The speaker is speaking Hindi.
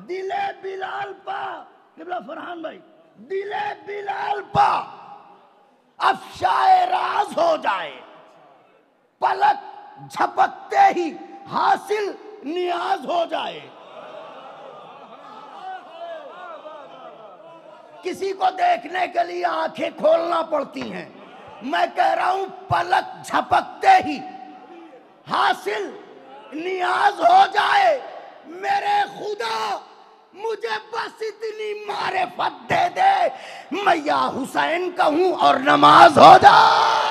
दिले बिलाल पा, किबला फरहान भाई, दिले बिलाल पा अफशाए राज हो जाए, पलक झपकते ही हासिल नियाज हो जाए। किसी को देखने के लिए आंखें खोलना पड़ती हैं, मैं कह रहा हूं पलक झपकते ही हासिल नियाज हो जाए। मेरे खुदा मुझे बस इतनी मारिफत दे दे, मैं या हुसैन कहूं और नमाज हो जाए।